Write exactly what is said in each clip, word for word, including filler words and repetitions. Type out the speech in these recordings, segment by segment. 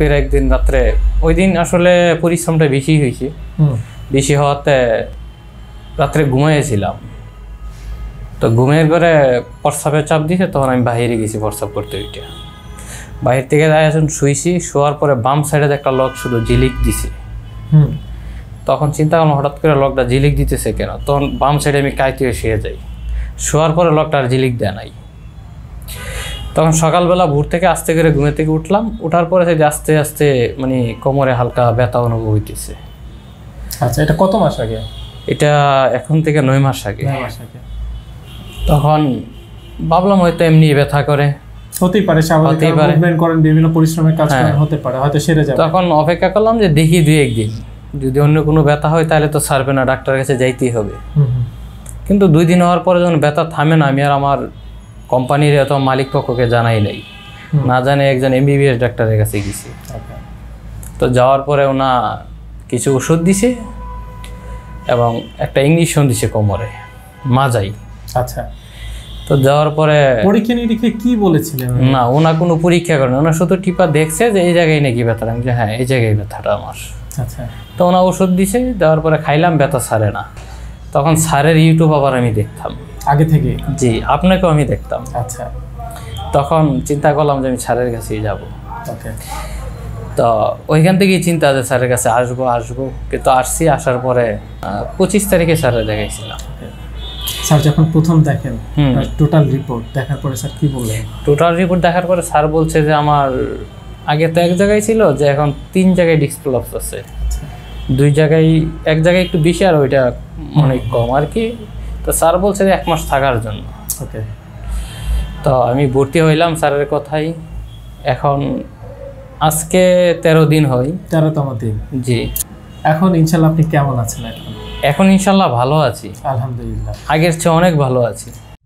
করে একদিন রাত্রে, ওই দিন আসলে পরিশ্রমটা বেশি হয়েছে, বেশি হওয়াতে রাত্রে ঘুমাইয়েছিলাম। তো ঘুমের ঘরে প্রস্রাবের চাপ দিয়েছে, তখন আমি বাহিরে গেছি প্রস্রাব করতে। ওইটা বাহির থেকে যাই এখন শুয়েছি, শোয়ার পরে বাম সাইডে একটা লক শুধু ঝিলিক দিছে। তখন চিন্তা করলাম হঠাৎ করে লকটা ঝিলিক দিতেছে কেন, তখন বাম সাইডে আমি কাইতে শুয়ে যাই। শোয়ার পরে লকটা আর ঝিলিক দেয় নাই। তখন সকালবেলা ভোর থেকে আস্তে করে ঘুমে থেকে উঠলাম, উঠার পরে থেকে আস্তে আস্তে মানে কোমরে হালকা ব্যথা অনুভব হইতেছে। আচ্ছা, এটা কত মাস আগে? এটা এখন থেকে নয় মাস আগে। তখন ভাবলাম হয়তো এমনি ব্যথা করে, হতেই পারে, স্বাভাবিক মুভমেন্ট করেন, বিভিন্ন পরিশ্রমের কাজ করেন, হতে পারে, হয়তো সেরে যাবে। তখন অপেক্ষা করলাম যে দেখি দুই একদিন, যদি অন্য কোনো ব্যথা হয় তাহলে তো ছাড়বে না, ডাক্তারের কাছে যাইতেই হবে। কিন্তু দুই দিন হওয়ার পরে যখন ব্যথা থামে না, আমি আর আমার কোম্পানির এত মালিক পক্ষকে জানাই নাই, না জানে একজন এমবিবিএস ডাক্তারের কাছে গেছি। তো যাওয়ার পরে ওনা কিছু ওষুধ দিছে এবং একটা ইঞ্জেকশন দিছে কোমরে, মাজাই। আচ্ছা, তো যাওয়ার পরে পরীক্ষা নিরীক্ষা কি বলেছিলেন? না, ওনা কোনো পরীক্ষা করেন, ওনা শুধু টিপা দেখছে যে এই জায়গায় নাকি ব্যথা। আমি যে হ্যাঁ এই জায়গায় ব্যথাটা আমার। আচ্ছা, তো ওনা ওষুধ দিছে, দেওয়ার পরে খাইলাম, ব্যথা ছাড়ে না। তখন স্যারের ইউটিউব আবার আমি দেখতাম আগে থেকে। জি, আপনাকেও আমি দেখতাম। আচ্ছা, তখন চিন্তা করলাম যে আমি স্যারের কাছেই যাব। ওকে। তো ওইখান থেকেই চিন্তা যে স্যারের কাছে আসবো আসবো কিন্তু আসছি। আসার পরে পঁচিশ তারিখে স্যারের দেখাইছিলাম। স্যার যখন প্রথম দেখেন টোটাল রিপোর্ট দেখার পরে স্যার কি বললেন? টোটাল রিপোর্ট দেখার পরে স্যার বলছে যে আমার আগে তো এক জায়গায় ছিল, যে এখন তিন জায়গায় ডিস্ক প্রলাপস আছে। দুই জায়গায়, এক জায়গায় একটু বেশি আর ওইটা অনেক কম আর কি। তো স্যার বলছে যে এক মাস থাকার জন্য। ওকে। তো আমি ভর্তি হইলাম স্যারের কথাই। এখন আজকে তেরো দিন হয়। তেরোতম দিন। জি। এখন ইনশাল্লাহ আপনি কেমন আছেন? এখন এখন ইনশাল্লাহ ভালো আছি, আলহামদুলিল্লাহ, আগের চেয়ে অনেক ভালো আছি।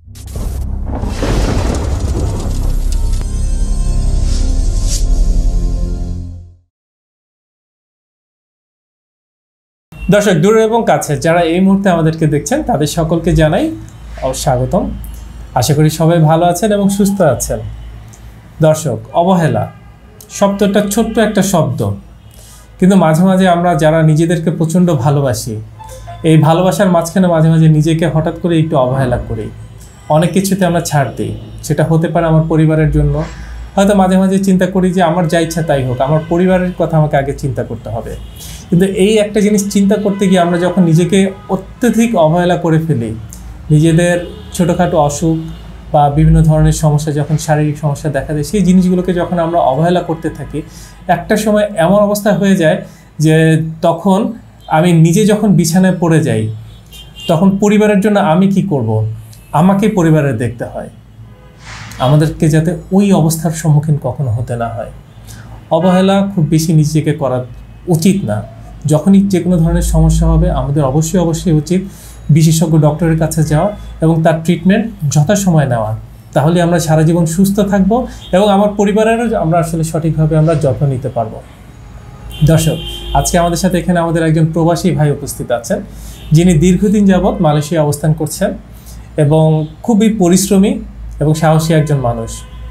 দর্শক দূরে এবং কাছে যারা এই মুহূর্তে আমাদেরকে দেখছেন তাদের সকলকে জানাই স্বাগতম। আশা করি সবাই ভালো আছেন এবং সুস্থ আছেন। দর্শক, অবহেলা শব্দটা ছোট্ট একটা শব্দ, কিন্তু মাঝে মাঝে আমরা যারা নিজেদেরকে প্রচণ্ড ভালোবাসি, এই ভালোবাসার মাঝখানে মাঝে মাঝে নিজেকে হঠাৎ করে একটু অবহেলা করি। অনেক কিছুতে আমরা ছাড় দিই। সেটা হতে পারে আমার পরিবারের জন্য, হয়তো মাঝে মাঝে চিন্তা করি যে আমার যা ইচ্ছা তাই হোক, আমার পরিবারের কথা আমাকে আগে চিন্তা করতে হবে। কিন্তু এই একটা জিনিস চিন্তা করতে গিয়ে আমরা যখন নিজেকে অত্যধিক অবহেলা করে ফেলি, নিজেদের ছোটোখাটো অসুখ বা বিভিন্ন ধরনের সমস্যা, যখন শারীরিক সমস্যা দেখা দেয়, সেই জিনিসগুলোকে যখন আমরা অবহেলা করতে থাকি, একটা সময় এমন অবস্থা হয়ে যায় যে তখন আমি নিজে যখন বিছানায় পড়ে যাই, তখন পরিবারের জন্য আমি কি করব, আমাকে পরিবারের দেখতে হয়। আমাদেরকে যাতে ওই অবস্থার সম্মুখীন কখনো হতে না হয়। অবহেলা খুব বেশি নিজেকে করা উচিত না। যখনই যে কোনো ধরনের সমস্যা হবে, আমাদের অবশ্যই অবশ্যই উচিত বিশেষজ্ঞ ডক্টরের কাছে যাওয়া এবং তার ট্রিটমেন্ট যথাসময়ে নেওয়া। তাহলে আমরা সারা জীবন সুস্থ থাকব এবং আমার পরিবারেরও আমরা আসলে সঠিকভাবে আমরা যত্ন নিতে পারবো। দর্শক, আজকে আমাদের সাথে এখানে আমাদের একজন প্রবাসী ভাই উপস্থিত আছেন, যিনি দীর্ঘদিন যাবৎ মালয়েশিয়া অবস্থান করছেন এবং খুবই পরিশ্রমী এবং সাহসী একজন মানুষ।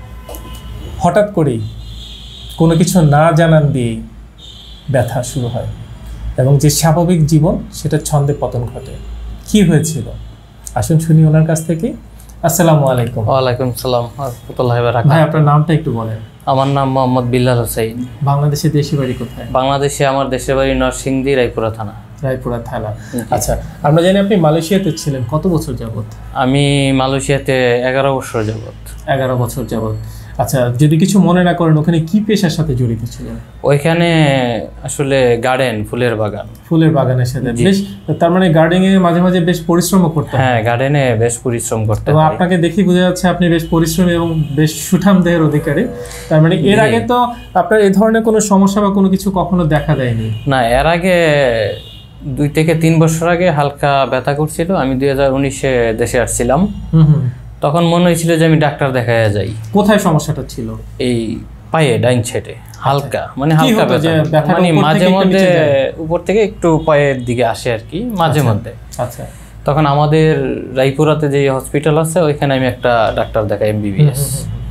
হঠাৎ করেই কোনো কিছু না জানান দিয়েই ব্যথা শুরু হয় এবং যে স্বাভাবিক জীবন সেটা ছন্দে পতন ঘটে। কি হয়েছিল আসুন শুনি ওনার কাছ থেকে। আসসালামু আলাইকুম। ওয়ালাইকুম সালাম রাহমাতুল্লাহি ওয়া বারাকাতুহু। ভাই, আপনার নামটা একটু বলেন। আমার নাম মোহাম্মদ বিল্লাল হোসেন। বাংলাদেশে দেশের বাড়ি কোথায়? বাংলাদেশে আমার দেশের বাড়ি নরসিংদী, রায়পুরা থানা। রায়পুরা থানা। আচ্ছা, আমরা জানি আপনি মালয়েশিয়াতে ছিলেন কত বছর যাবত? আমি মালয়েশিয়াতে এগারো বছর যাবত। এগারো বছর যাবত। আচ্ছা, যদি কিছু মনে না করেন, ওখানে কি পেশার সাথে জড়িত ছিলেন? ওইখানে আসলে গার্ডেন, ফুলের বাগান। ফুলের বাগানের সাথে বেশ, তার মানে গার্ডেনিং এ মাঝে মাঝে বেশ পরিশ্রম করতে হয়। হ্যাঁ, গার্ডেনে বেশ পরিশ্রম করতে হয়। তো আপনাকে দেখি বোঝা যাচ্ছে আপনি বেশ পরিশ্রমী এবং বেশ সুঠাম দেহের অধিকারী। তার মানে এর আগে তো আপনার এই ধরনের কোনো সমস্যা বা কোনো কিছু কখনো দেখা দেয়নি? না, এর আগে দুই থেকে তিন বছর আগে হালকা ব্যথা করছিল। আমি দুই হাজার উনিশে দেশে আসছিলাম। হুম হুম তখন মনে হয়েছিল যে আমি ডাক্তার দেখায় যাই। কোথায় সমস্যাটা ছিল? এই পায়ে, ডাইন সাইডে হালকা, মানে হালকা ব্যথা, মানে মাঝে মধ্যে উপর থেকে একটু পায়ের দিকে আসে আর কি, মাঝে মধ্যে। আচ্ছা, তখন আমাদের রায়পুরাতে যে হসপিটাল আছে, ওইখানে আমি একটা ডাক্তার দেখাই, এমবিবিএস।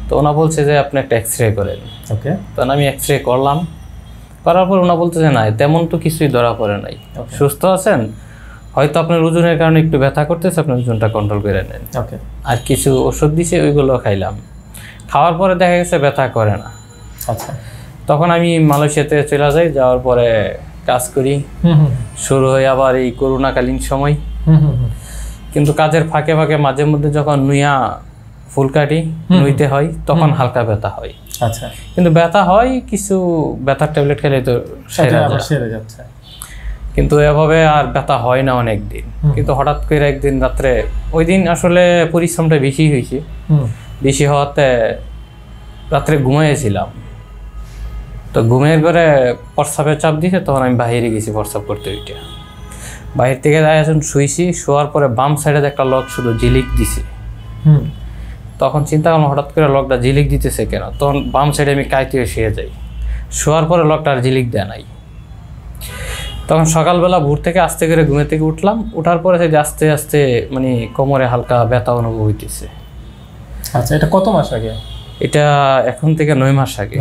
তো ওনা বলছে যে আপনি একটা এক্স রে করেন। ওকে, তখন আমি এক্স রে করলাম, করার পর ওনা বলতেছে না তেমন তো কিছুই ধরা পড়ে নাই, সুস্থ আছেন, হয়তো আপনার ওজনের কারণে একটু ব্যথা করতেছে, আপনার ওজনটা কন্ট্রোল করে নেন। ওকে, আর কিছু ওষুধ দিছে, ওইগুলো খাইলাম, খাওয়ার পরে দেখা গেছে ব্যথা করে না। আচ্ছা, তখন আমি মালয়েশিয়াতে চলে যাই, যাওয়ার পরে কাজ করি, শুরু হয় আবার এই করোনাকালীন সময়। কিন্তু কাজের ফাঁকে ফাঁকে মাঝে মধ্যে যখন নুইয়া ফুল কাটি নুইতে হয় তখন হালকা ব্যথা হয়। আচ্ছা, কিন্তু ব্যথা হয়, কিছু ব্যথার ট্যাবলেট খেলে তো সেরে যাচ্ছে, কিন্তু এভাবে আর ব্যথা হয় না অনেক দিন। কিন্তু হঠাৎ করে একদিন রাত্রে, ওই দিন আসলে পরিশ্রমটা বেশি হয়েছে, বেশি হওয়াতে রাত্রে ঘুমাইয়েছিলাম। তো ঘুমের ঘরে প্রস্রাবের চাপ দিয়েছে, তখন আমি বাইরে গেছি প্রস্রাব করতে। ওইটা বাহির থেকে যাই আসুন শুয়েছি, শোয়ার পরে বাম সাইডে একটা লক শুধু ঝিলিক দিছে। তখন চিন্তা করলাম হঠাৎ করে লকটা ঝিলিক দিতেছে কেন, তখন বাম সাইডে আমি কাইতে শুয়ে যাই, শোয়ার পরে লকটা আর ঝিলিক দেয় নাই। তখন সকালবেলা ভোর থেকে আস্তে করে ঘুমে থেকে উঠলাম, উঠার পরে আস্তে আস্তে মানে কোমরে হালকা ব্যথা অনুভব হইতেছে। আচ্ছা, এটা কত মাস আগে? এটা এখন থেকে নয় মাস আগে।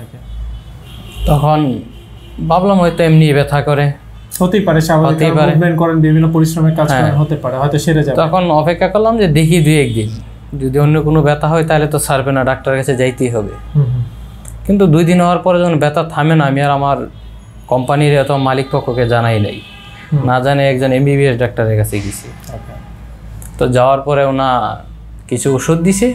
তখন ভাবলাম হয়তো এমনি ব্যথা করে, হতেই পারে, স্বাভাবিক মুভমেন্ট করেন, বিভিন্ন পরিশ্রমের কাজ করেন, হতে পারে, হয়তো সেরে যাবে। তখন অপেক্ষা করলাম যে দেখি দুই একদিন, যদি অন্য কোনো ব্যথা হয় তাহলে তো ছাড়বে না, ডাক্তারের কাছে যাইতেই হবে। কিন্তু দুই দিন হওয়ার পরে যখন ব্যথা থামে না, আমি আর আমার কোম্পানির এত মালিক পক্ষকে জানাই নাই, না জানে একজন এমবিবিএস ডাক্তারের কাছে গেছি। তো যাওয়ার পরে ওনা কিছু ওষুধ দিছে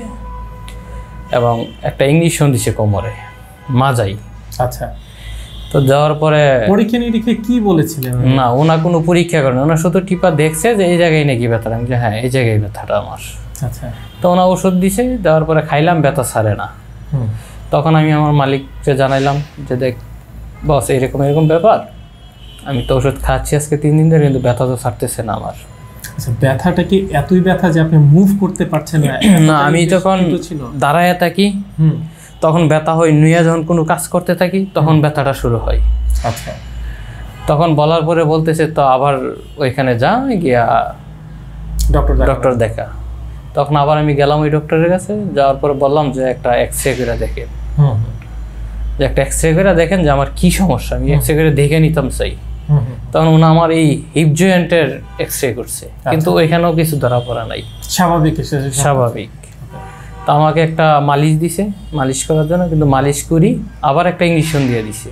এবং একটা ইঞ্জেকশন দিছে কোমরে, মাজাই। আচ্ছা, তো যাওয়ার পরে পরীক্ষা নিরীক্ষা কি বলেছিলেন? না, ওনা কোনো পরীক্ষা করেন, ওনা শুধু টিপা দেখছে যে এই জায়গায় নাকি ব্যথা। আমি যে হ্যাঁ এই জায়গায় ব্যথাটা আমার। আচ্ছা, তো ওনা ওষুধ দিছে, দেওয়ার পরে খাইলাম, ব্যথা ছাড়ে না। তখন আমি আমার মালিককে জানাইলাম যে দেখ বস, এরকম এরকম ব্যাপার, আমি তো ওষুধ খাচ্ছি আজকে তিন দিন ধরে, কিন্তু ব্যথা তো ছাড়তেছে না আমার। আচ্ছা, ব্যথাটা কি এতই ব্যথা যে আপনি মুভ করতে পারছেন না? না, আমি যখন দাঁড়ায় থাকি তখন ব্যথা হয়, নুইয়া যখন কোনো কাজ করতে থাকি তখন ব্যথাটা শুরু হয়। আচ্ছা, তখন বলার পরে বলতেছে তো আবার ওইখানে যা, গিয়া ডক্টর ডক্টর দেখা। তখন আবার আমি গেলাম ওই ডক্টরের কাছে, যাওয়ার পরে বললাম যে একটা এক্স রে করে দেখেন, যে একটা এক্স রে করে দেখেন যে আমার কি সমস্যা, আমি এক্স রে করে দেখে নিতাম চাই। তখন ওনা আমার এই হিপ জয়েন্টের এক্স রে করছে, কিন্তু ওইখানেও কিছু ধরা পড়া নাই, স্বাভাবিক স্বাভাবিক। তো আমাকে একটা মালিশ দিছে মালিশ করার জন্য, কিন্তু মালিশ করি আবার একটা ইঞ্জেকশন দিয়ে দিছে।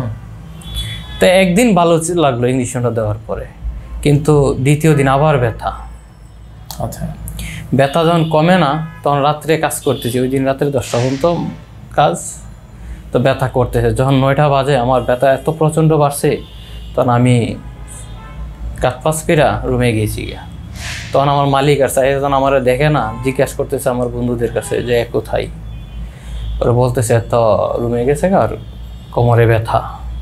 তো একদিন ভালো লাগলো ইঞ্জেকশনটা দেওয়ার পরে, কিন্তু দ্বিতীয় দিন আবার ব্যথা। আচ্ছা, ব্যথা যখন কমে না তখন রাত্রে কাজ করতেছি, ওই দিন রাত্রে দশটা পর্যন্ত কাজ, তো ব্যথা করতেছে। যখন নয়টা বাজে আমার ব্যথা এত প্রচণ্ড বাড়ছে, তখন আমি কাতপাস পেরা রুমে গেছি গিয়া। তখন আমার মালিক আর সাহেব আমার দেখে না, জিজ্ঞাসা করতেছে আমার বন্ধুদের কাছে যে কোথায়, ওরা বলতেছে তো রুমে গেছে আর কোমরে ব্যথা।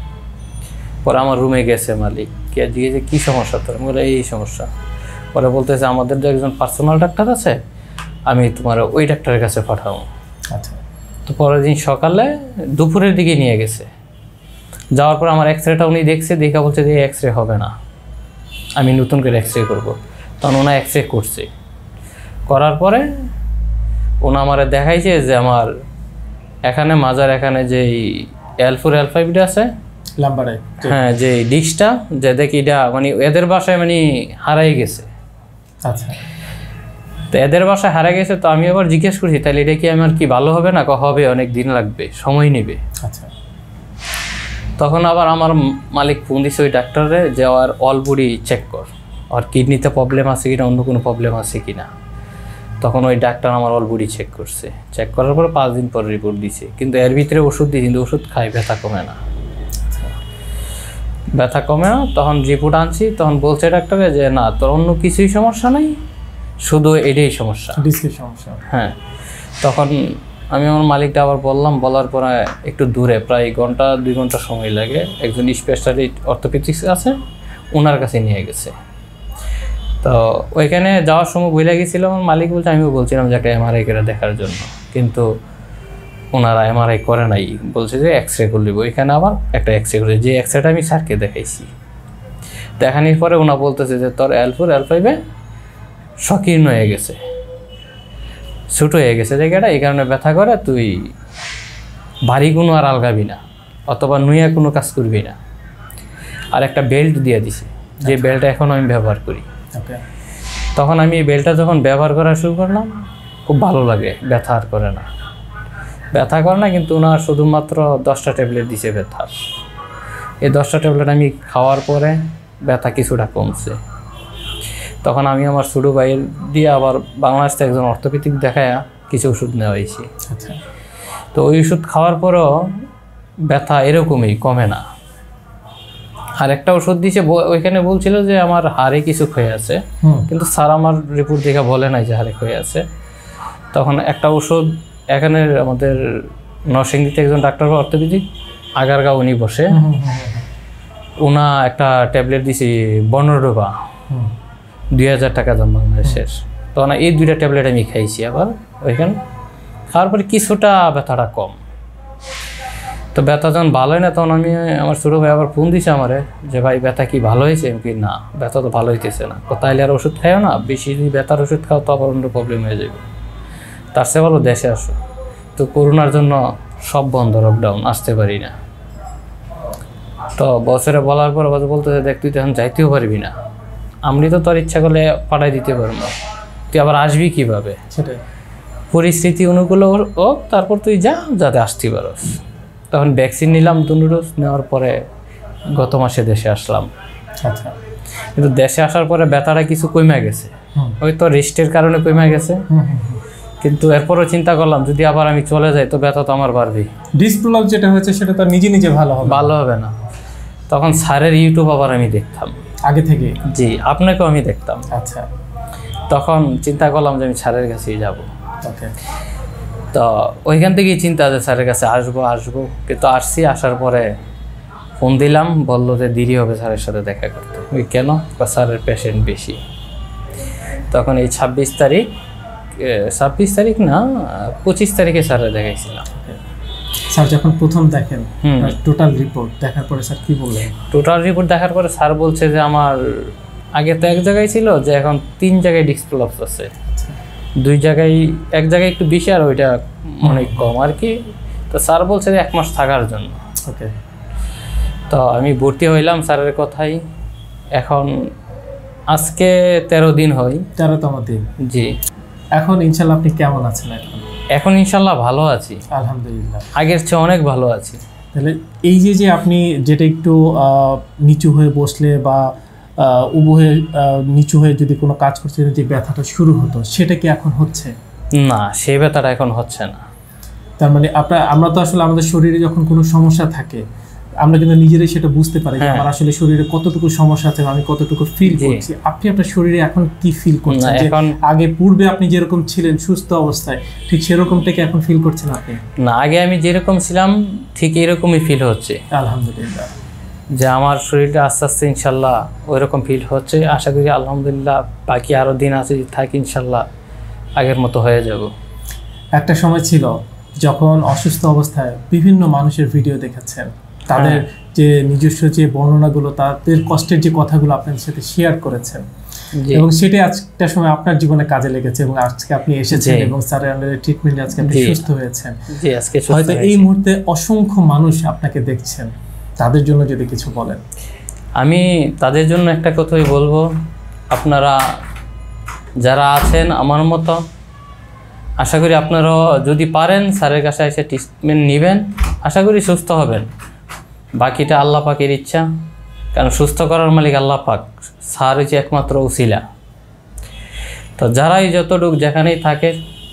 পরে আমার রুমে গেছে মালিক, কে জিজ্ঞেসে কী সমস্যা তোর? আমি বলে এই সমস্যা। পরে বলতেছে আমাদের যে একজন পার্সোনাল ডাক্তার আছে, আমি তোমার ওই ডাক্তারের কাছে পাঠাবো। আচ্ছা, তো পরের দিন সকালে দুপুরের দিকে নিয়ে গেছে, যাওয়ার পর আমার এক্স রেটা উনি দেখছে, দেখা বলছে যে এক্স রে হবে না, আমি নতুন করে এক্স রে করবো। তখন ওনা এক্স রে করছে, করার পরে ওনা আমার দেখাইছে যে আমার এখানে মাজার এখানে যেই এল ফোর এল ফাইভটা আছে, হ্যাঁ, যে ডিস্কটা, যে দেখি এটা মানে এদের বাসায় মানে হারাই গেছে। আচ্ছা, তো এদের বাসায় হারা গেছে। তো আমি আবার জিজ্ঞেস করছি তাহলে এটা কি আমার কি ভালো হবে না? হবে, অনেক দিন লাগবে, সময় নেবে। আচ্ছা, তখন আবার আমার মালিক ফোন দিছে ওই ডাক্তারে যে আর অল বডি চেক কর, আর কিডনিতে প্রবলেম আছে কিনা, অন্য কোনো প্রবলেম আছে কিনা। তখন ওই ডাক্তার আমার অল বডি চেক করছে, চেক করার পরে পাঁচ দিন পর রিপোর্ট দিছে। কিন্তু এর ভিতরে ওষুধ দিই, কিন্তু ওষুধ খাই ব্যথা কমে না, ব্যথা কমে না। তখন রিপোর্ট আনছি, তখন বলছে ডাক্তারে যে না তোর অন্য কিছুই সমস্যা নেই, শুধু এটাই সমস্যা, ডিস্কের সমস্যা। হ্যাঁ, তখন আমি আমার মালিকটা আবার বললাম, বলার পরে একটু দূরে প্রায় ঘন্টা দুই ঘন্টা সময় লাগে, একজন স্পেশালিস্ট অর্থোপেডিক্স আছে, ওনার কাছে নিয়ে গেছে। তো ওইখানে যাওয়ার সময় বলে গেছিলাম, আমার মালিক বলছে, আমিও বলছিলাম যে একটা এমআরআই করে দেখার জন্য, কিন্তু ওনারা এমআরআই করে নাই, বলছে যে এক্স রে করে দেবো। ওইখানে আবার একটা এক্স রে করে, যে এক্স রেটা আমি স্যারকে দেখাইছি, দেখানোর পরে ওনা বলতেছে যে তোর এল ফোর এল ফাইভে সংকীর্ণ হয়ে গেছে, ছোটো হয়ে গেছে জায়গাটা, এই কারণে ব্যথা করে, তুই ভারী কোনো আর আলগাবি না অথবা নুইয়া কোনো কাজ করবি না। আর একটা বেল্ট দিয়ে দিছে, যে বেল্টটা এখন আমি ব্যবহার করি। তখন আমি এই বেল্টটা যখন ব্যবহার করা শুরু করলাম, খুব ভালো লাগে, ব্যথা আর করে না, ব্যথা করে না। কিন্তু ওনার শুধুমাত্র দশটা ট্যাবলেট দিছে ব্যথার। এই দশটা ট্যাবলেট আমি খাওয়ার পরে ব্যথা কিছুটা কমছে। তখন আমি আমার ছোটো ভাইয়ের দিয়ে আবার বাংলাদেশ থেকে একজন অর্থোপেডিক দেখায় কিছু ওষুধ নেওয়া হয়েছে। আচ্ছা। তো ওই ওষুধ খাওয়ার পরও ব্যথা এরকমই কমে না। আর একটা ওষুধ দিয়েছে, ওইখানে বলছিল যে আমার হাড়ে কিছু ক্ষয়ে আছে, কিন্তু স্যার আমার রিপোর্ট দেখে বলে নাই যে হাড়ে ক্ষয়ে আছে। তখন একটা ওষুধ এখানে আমাদের নরসিংদীতে একজন ডাক্তার অর্থোপেডিক আগারগাঁও উনি বসে, ওনা একটা ট্যাবলেট দিছি বর্ণডোবা, দুই হাজার টাকা দাম বাংলাদেশের। তখন এই দুইটা ট্যাবলেট আমি খাইছি আবার ওইখানে, খাওয়ার পরে কিছুটা ব্যথাটা কম। তো ব্যথা যখন ভালো হয় না, তখন আমি আমার ছোটো ভাই আবার ফোন দিছে আমারে যে ভাই ব্যথা কি ভালো হয়েছে? আমি কি না, ব্যথা তো ভালো হইতেছে না। তাইলে আর ওষুধ খাইও না, বেশি যদি ব্যথার ওষুধ খাও তো আবার অন্য প্রবলেম হয়ে যাবে, তার চেয়ে ভালো দেশে আসো। তো করোনার জন্য সব বন্ধ, লকডাউন, আসতে পারি না। তো বছরে বলার পর বলতেছে দেখ তুই তো এখন যাইতেও পারবি না, আমি তো তোর ইচ্ছা করলে পাঠাই দিতে পারবো না, তুই আবার আসবি কীভাবে? সেটাই পরিস্থিতি অনুকূল ও, তারপর তুই যা, যাতে আসতে পারস। তখন ভ্যাকসিন নিলাম, দুটো ডোজ নেওয়ার পরে গত মাসে দেশে আসলাম। আচ্ছা। কিন্তু দেশে আসার পরে ব্যথাটা কিছু কমে গেছে, ওই তো রেস্টের কারণে কমে গেছে। কিন্তু এরপরও চিন্তা করলাম যদি আবার আমি চলে যাই তো ব্যথা তো আমার বাড়বে। ডিসপ্রলাপ যেটা হয়েছে সেটা তো নিজে নিজে ভালো হবে, ভালো হবে না। তখন স্যারের ইউটিউব আবার আমি দেখতাম আগে থেকে। জি, আপনাকেও আমি দেখতাম। আচ্ছা। তখন চিন্তা করলাম যে আমি স্যারের কাছেই যাব। ওকে। তো ওইখান থেকেই চিন্তা যে স্যারের কাছে আসবো আসবো কিন্তু আসছি। আসার পরে ফোন দিলাম, বললো যে দেরি হবে স্যারের সাথে দেখা করতে। ওই কেন? স্যারের পেশেন্ট বেশি। তখন এই ছাব্বিশ তারিখ ছাব্বিশ তারিখ না পঁচিশ তারিখে স্যারে দেখাইছিলাম। স্যার যখন প্রথম দেখেন টোটাল রিপোর্ট দেখার পরে স্যার কি বললেন? টোটাল রিপোর্ট দেখার পরে স্যার বলছে যে আমার আগে তো এক জায়গায় ছিল, যে এখন তিন জায়গায় ডিসপ্রলাপস আছে, দুই জায়গায়, এক জায়গায় একটু বেশি আর ওইটা অনেক কম আর কি। তো স্যার বলছে যে এক মাস থাকার জন্য। ওকে। তো আমি ভর্তি হইলাম স্যারের কথাই। এখন আজকে তেরো দিন হয়। তেরোতম দিন। জি। এখন ইনশাল্লাহ আপনি কেমন আছেন? এখন এখন ইনশাল্লাহ ভালো আছি, আলহামদুলিল্লাহ। আগের চেয়ে অনেক ভালো আছি। তাহলে এই যে যে আপনি যেটা একটু নিচু হয়ে বসলে বা উবু হয়ে নিচু হয়ে যদি কোনো কাজ করছেন, যে ব্যথাটা শুরু হতো সেটা কি এখন হচ্ছে? না, সেই ব্যথাটা এখন হচ্ছে না। তার মানে আপনার, আমরা তো আসলে আমাদের শরীরে যখন কোনো সমস্যা থাকে আমরা কিন্তু নিজেরাই সেটা বুঝতে পারি যে আমার আসলে শরীরে কতটুকু সমস্যা আছে, আমি কতটুকু ফিল করছি। আপনি আপনার শরীরে এখন কি ফিল করছেন? এখন আগে পূর্বে আপনি যেরকম ছিলেন সুস্থ অবস্থায়, ঠিক সেরকমটাকে এখন ফিল করছেন আপনি? না, আগে আমি যেরকম ছিলাম ঠিক এরকমই ফিল হচ্ছে আলহামদুলিল্লাহ। যে আমার শরীরটা আস্তে আস্তে ইনশাল্লাহ ওই রকম ফিল হচ্ছে। আশা করি আলহামদুলিল্লাহ বাকি আরও দিন আছে, থাকি ইনশাল্লাহ আগের মতো হয়ে যাব। একটা সময় ছিল যখন অসুস্থ অবস্থায় বিভিন্ন মানুষের ভিডিও দেখেছেন, তাদের যে নিজস্ব যে বর্ণনাগুলো, তাদের কষ্টের যে কথাগুলো আপনাদের সাথে শেয়ার করেছেন, এবং সেটাই আজকের সময় আপনার জীবনে কাজে লেগেছে এবং আজকে আপনি এসেছেন এবং স্যারের আন্ডারে ট্রিটমেন্টে আজকে আপনি সুস্থ হয়েছেন। হয়তো এই মুহূর্তে অসংখ্য মানুষ আপনাকে দেখছেন, তাদের জন্য যদি কিছু বলেন। আমি তাদের জন্য একটা কথাই বলবো, আপনারা যারা আছেন আমার মতো, আশা করি আপনারা যদি পারেন স্যারের কাছে এসে ট্রিটমেন্ট নেবেন, আশা করি সুস্থ হবেন। বাকিটা আল্লাহ পাকের ইচ্ছা, কারণ সুস্থ করার মালিক আল্লাহ পাক, স্যার হচ্ছে একমাত্র উসিলা। তো যারাই যতটুকু যেখানেই থাকে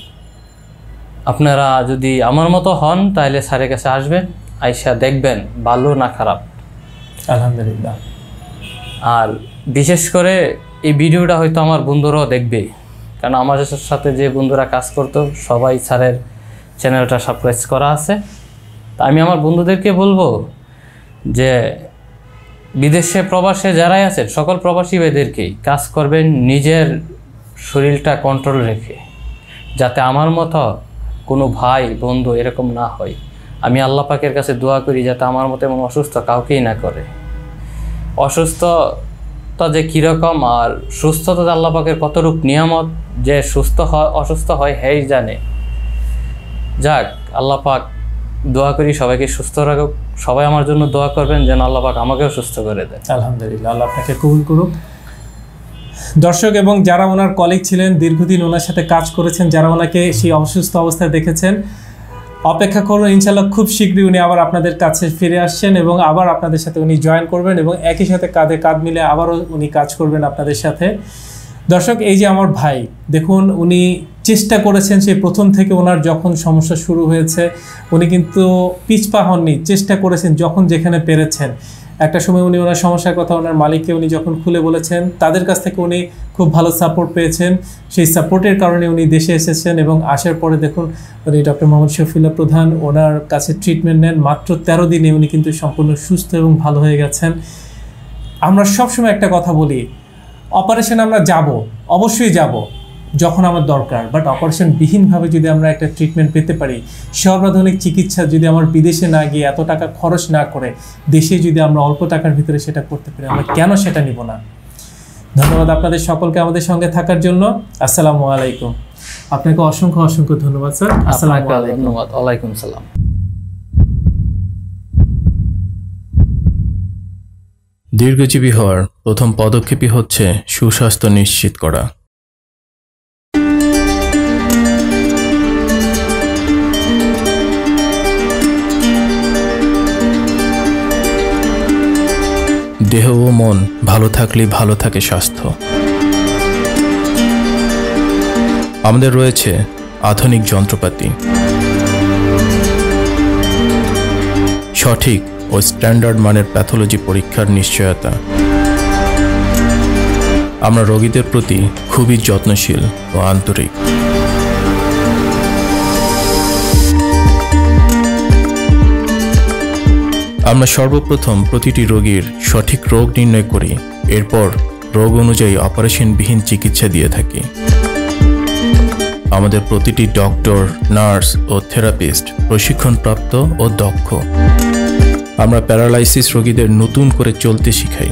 আপনারা যদি আমার মতো হন তাহলে স্যারের কাছে আসবেন, আইসা দেখবেন ভালো না খারাপ। আলহামদুলিল্লাহ। আর বিশেষ করে এই ভিডিওটা হয়তো আমার বন্ধুরাও দেখবে, কারণ আমার সাথে যে বন্ধুরা কাজ করতো সবাই স্যারের চ্যানেলটা সাবস্ক্রাইব করা আছে। তা আমি আমার বন্ধুদেরকে বলবো যে বিদেশে প্রবাসে যারাই আছেন সকল প্রবাসী ভাইদেরকেই কাজ করবেন নিজের শরীরটা কন্ট্রোল রেখে, যাতে আমার মতো কোনো ভাই বন্ধু এরকম না হয়। আমি আল্লাহ পাকের কাছে দোয়া করি যাতে আমার মতো এমন অসুস্থ কাউকেই না করে। অসুস্থতা যে কীরকম আর সুস্থতা যে আল্লাহ পাকের কতটুক নিয়ামত যে সুস্থ হয় অসুস্থ হয় হেই জানে। যাক, আল্লাহ পাক দোয়া করি সবাইকে সুস্থ রাখুক, সবাই আমার জন্য দোয়া করবেন যেন আল্লাহ পাক আমাকেও সুস্থ করে দেন। আলহামদুলিল্লাহ, আল্লাহ আপনাকে কবুল করুক। দর্শক এবং যারা ওনার কলিগ ছিলেন, দীর্ঘদিন ওনার সাথে কাজ করেছেন, যারা ওনাকে সেই অসুস্থ অবস্থায় দেখেছেন, অপেক্ষা করুন, ইনশাল্লাহ খুব শীঘ্রই উনি আবার আপনাদের কাছে ফিরে আসছেন এবং আবার আপনাদের সাথে উনি জয়েন করবেন এবং একই সাথে কাঁধে কাঁধ মিলে আবারও উনি কাজ করবেন আপনাদের সাথে। দর্শক, এই যে আমার ভাই, দেখুন উনি চেষ্টা করেছেন সেই প্রথম থেকে। ওনার যখন সমস্যা শুরু হয়েছে উনি কিন্তু পিছপা হননি, চেষ্টা করেছেন যখন যেখানে পেরেছেন। একটা সময় উনি ওনার সমস্যার কথা ওনার মালিককে উনি যখন খুলে বলেছেন, তাদের কাছ থেকে উনি খুব ভালো সাপোর্ট পেয়েছেন। সেই সাপোর্টের কারণে উনি দেশে এসেছেন এবং আসার পরে দেখুন উনি ডক্টর মোহাম্মদ শফিউল্লাহ প্রধান ওনার কাছে ট্রিটমেন্ট নেন। মাত্র তেরো দিনে উনি কিন্তু সম্পূর্ণ সুস্থ এবং ভালো হয়ে গেছেন। আমরা সবসময় একটা কথা বলি, অপারেশন আমরা যাব, অবশ্যই যাব যখন আমার দরকার, বাট অপারেশন বিহীনভাবে যদি আমরা একটা ট্রিটমেন্ট পেতে পারি, সর্বাধুনিক চিকিৎসা যদি আমার বিদেশে না গিয়ে এত টাকা খরচ না করে দেশে যদি আমরা অল্প টাকার ভিতরে সেটা করতে পারি, আমরা কেন সেটা নিব না। ধন্যবাদ আপনাদের সকলকে আমাদের সঙ্গে থাকার জন্য। আসসালামু আলাইকুম। আপনাকে অসংখ্য অসংখ্য ধন্যবাদ স্যার। আসসালামু আলাইকুম। ধন্যবাদ। ওয়ালাইকুম সালাম। দীর্ঘজীবী হওয়ার প্রথম পদক্ষেপই হচ্ছে সুস্বাস্থ্য নিশ্চিত করা। দেহ ও মন ভালো থাকলেই ভালো থাকে স্বাস্থ্য। আমাদের রয়েছে আধুনিক যন্ত্রপাতি, সঠিক ও স্ট্যান্ডার্ড মানের প্যাথোলজি পরীক্ষার নিশ্চয়তা। আমরা রোগীদের প্রতি খুবই যত্নশীল ও আন্তরিক। আমরা সর্বপ্রথম প্রতিটি রোগীর সঠিক রোগ নির্ণয় করি, এরপর রোগ অনুযায়ী অপারেশনবিহীন চিকিৎসা দিয়ে থাকি। আমাদের প্রতিটি ডক্টর, নার্স ও থেরাপিস্ট প্রশিক্ষণপ্রাপ্ত ও দক্ষ। আমরা প্যারালাইসিস রোগীদের নতুন করে চলতে শিখাই।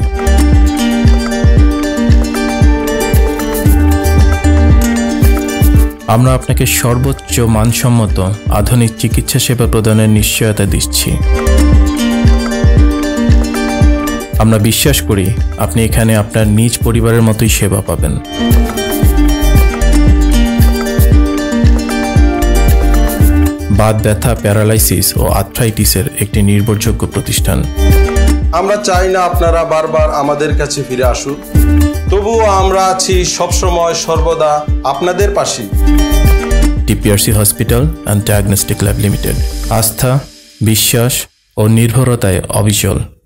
আমরা আপনাকে সর্বোচ্চ মানসম্মত আধুনিক চিকিৎসা সেবা প্রদানের নিশ্চয়তা দিচ্ছি। আমরা বিশ্বাস করি আপনি এখানে আপনার নিজ পরিবারের মতোই সেবা পাবেন। বাত ব্যথা, প্যারালাইসিস ও আর্থ্রাইটিসের একটি নির্ভরযোগ্য প্রতিষ্ঠান। আমরা চাই না আপনারা বারবার আমাদের কাছে ফিরে আসুন, তবুও আমরা আছি সবসময় সর্বদা আপনাদের পাশে। TPRC hospital and diagnostic lab limited, আস্থা, বিশ্বাস ও নির্ভরতায় অবিচল।